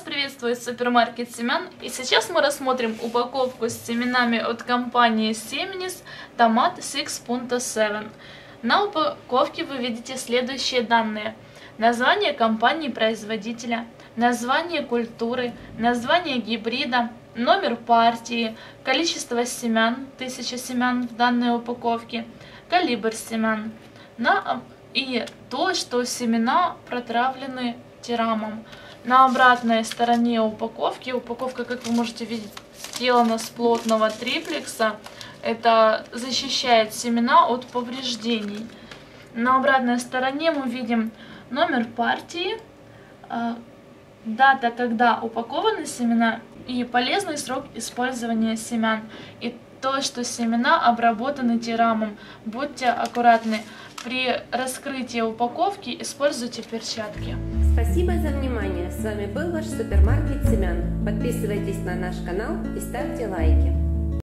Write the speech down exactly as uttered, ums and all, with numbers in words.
приветствует супермаркет семян, и сейчас мы рассмотрим упаковку с семенами от компании Seminis Tomat шесть точка семь. На упаковке вы видите следующие данные: название компании-производителя, название культуры, название гибрида, номер партии, количество семян, тысяча семян в данной упаковке, калибр семян, на... и то, что семена протравлены тирамом. На обратной стороне упаковки, упаковка, как вы можете видеть, сделана с плотного триплекса. Это защищает семена от повреждений. На обратной стороне мы видим номер партии, дата, когда упакованы семена, и полезный срок использования семян. И то, что семена обработаны тирамом. Будьте аккуратны. При раскрытии упаковки используйте перчатки. Спасибо за внимание. С вами был ваш супермаркет семян. Подписывайтесь на наш канал и ставьте лайки.